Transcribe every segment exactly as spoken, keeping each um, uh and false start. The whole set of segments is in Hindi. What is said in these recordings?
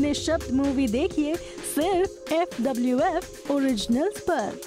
निःशब्द मूवी देखिए सिर्फ एफ डब्ल्यू एफ ओरिजिनल्स पर।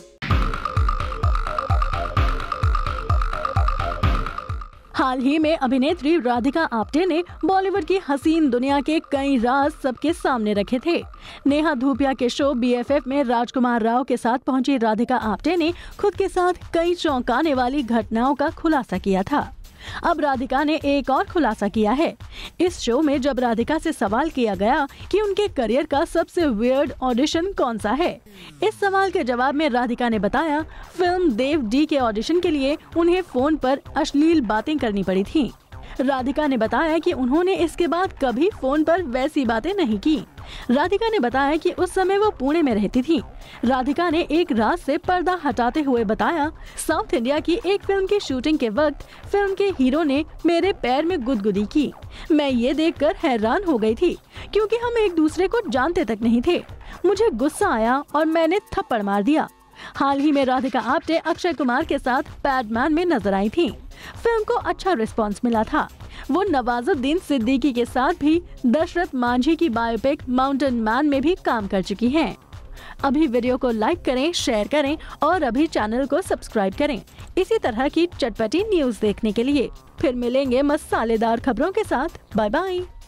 हाल ही में अभिनेत्री राधिका आप्टे ने बॉलीवुड की हसीन दुनिया के कई राज सबके सामने रखे थे। नेहा धूपिया के शो बी एफ एफ में राजकुमार राव के साथ पहुंची राधिका आप्टे ने खुद के साथ कई चौंकाने वाली घटनाओं का खुलासा किया था। अब राधिका ने एक और खुलासा किया है। इस शो में जब राधिका से सवाल किया गया कि उनके करियर का सबसे वियर्ड ऑडिशन कौन सा है, इस सवाल के जवाब में राधिका ने बताया, फिल्म देव डी के ऑडिशन के लिए उन्हें फोन पर अश्लील बातें करनी पड़ी थी। राधिका ने बताया कि उन्होंने इसके बाद कभी फोन पर वैसी बातें नहीं की। राधिका ने बताया कि उस समय वो पुणे में रहती थी। राधिका ने एक रात से पर्दा हटाते हुए बताया, साउथ इंडिया की एक फिल्म की शूटिंग के वक्त फिल्म के हीरो ने मेरे पैर में गुदगुदी की। मैं ये देखकर हैरान हो गई थी क्योंकि हम एक दूसरे को जानते तक नहीं थे। मुझे गुस्सा आया और मैंने थप्पड़ मार दिया। हाल ही में राधिका आप्टे अक्षय कुमार के साथ पैडमैन में नजर आई थी। फिल्म को अच्छा रिस्पांस मिला था। वो नवाजुद्दीन सिद्दीकी के साथ भी दशरथ मांझी की बायोपिक माउंटेन मैन में भी काम कर चुकी हैं। अभी वीडियो को लाइक करें, शेयर करें और अभी चैनल को सब्सक्राइब करें इसी तरह की चटपटी न्यूज देखने के लिए। फिर मिलेंगे मसालेदार खबरों के साथ। Bye bye.